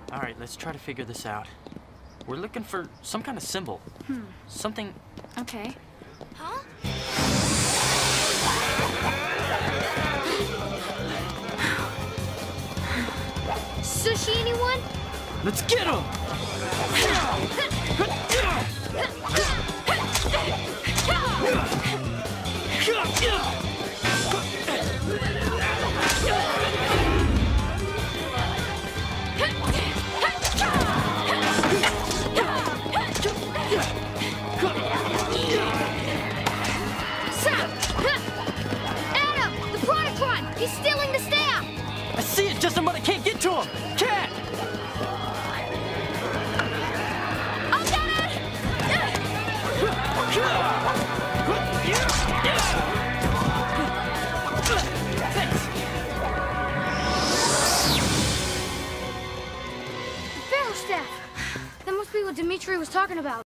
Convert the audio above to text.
All right, let's try to figure this out. We're looking for some kind of symbol. Something... Okay. Huh? Sushi, anyone? Let's get him! Adam! The Protocron! He's stealing the staff! I see it, Justin, but I can't get to him! Cat! I'll get it! Thanks! Pharaoh staff! That must be what Dimitri was talking about.